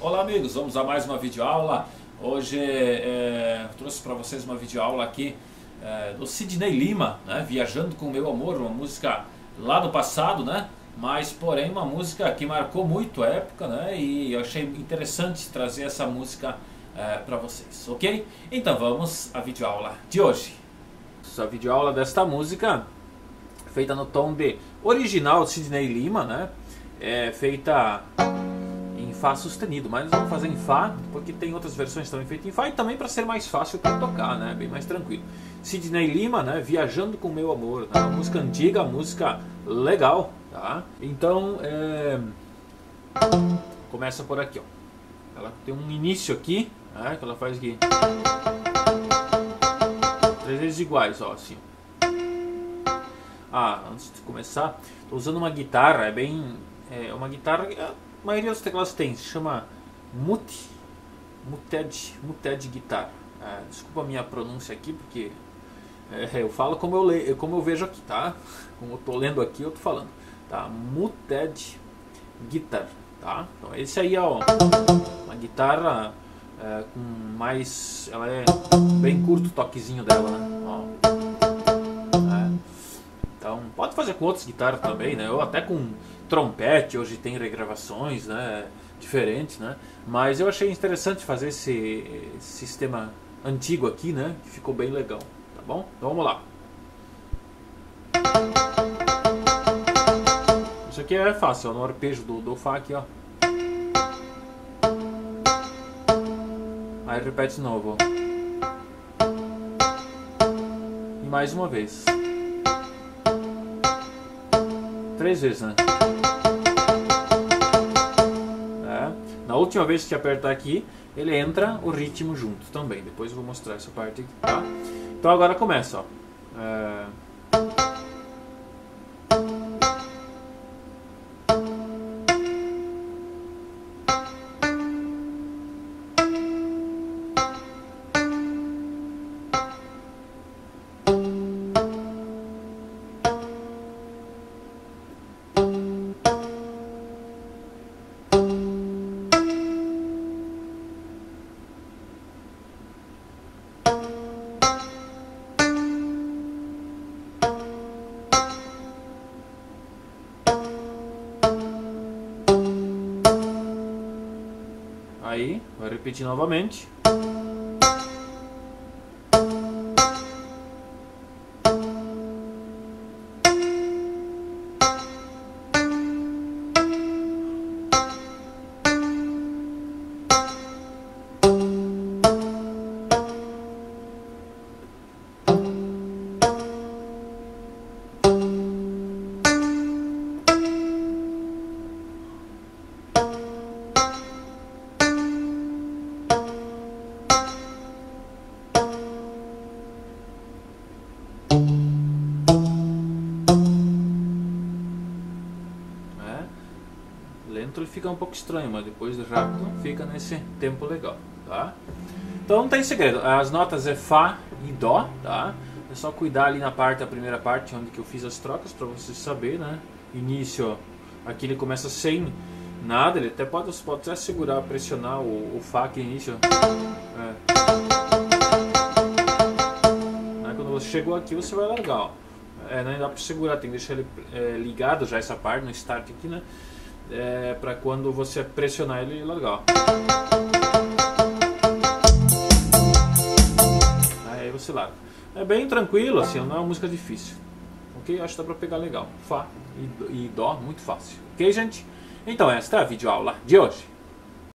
Olá amigos, vamos a mais uma videoaula. Hoje eu trouxe para vocês uma videoaula aqui do Sidney Lima, né? Viajando com Meu Amor, uma música lá do passado, né? Mas porém uma música que marcou muito a época, né? E eu achei interessante trazer essa música para vocês, ok? Então vamos à videoaula de hoje. A videoaula desta música, feita no tom de original de Sidney Lima, né? É feita em Fá sustenido, mas vamos fazer em Fá, porque tem outras versões também feitas em Fá e também para ser mais fácil para tocar, né? Bem mais tranquilo. Sidney Lima, né? Viajando com Meu Amor, né? Uma música antiga, uma música legal, tá? Então, começa por aqui, ó. Ela tem um início aqui, né? Que ela faz aqui 3 vezes iguais, ó, assim. Antes de começar, estou usando uma guitarra, é uma guitarra que a maioria dos teclados tem, se chama Muted Guitar. Desculpa a minha pronúncia aqui, porque eu falo como eu vejo aqui, tá? Como eu estou lendo aqui, eu estou falando, tá? Muted Guitar, tá? Então esse aí é uma guitarra com mais, ela é bem curto o toquezinho dela, né? Ó. Então pode fazer com outras guitarras também, né? Ou até com trompete, hoje tem regravações, né, diferentes, né? Mas eu achei interessante fazer esse sistema antigo aqui, né? Que ficou bem legal, tá bom? Então vamos lá. Isso aqui é fácil, ó, no arpejo do Fá aqui, ó. Aí repete de novo, ó. E mais uma vez. 3 vezes, né? Na última vez que apertar aqui, ele entra o ritmo junto também. Depois eu vou mostrar essa parte aqui, tá? Então agora começa, ó. Aí, vai repetir novamente. Lento ele fica um pouco estranho, mas depois de rápido fica nesse tempo legal, tá? Então não tem segredo, as notas é Fá e Dó, tá? É só cuidar ali na primeira parte onde que eu fiz as trocas para vocês saberem, né? Início, ó, aqui ele começa sem nada, ele pode até segurar, pressionar o Fá aqui no início. Quando você chegou aqui você vai largar, ó. Não dá para segurar, tem que deixar ele ligado já essa parte no start aqui, né? Para quando você pressionar ele largar. Aí você larga. É bem tranquilo, assim, não é uma música difícil. Ok? Acho que dá para pegar legal. Fá e Dó, muito fácil. Ok, gente? Então esta é a videoaula de hoje.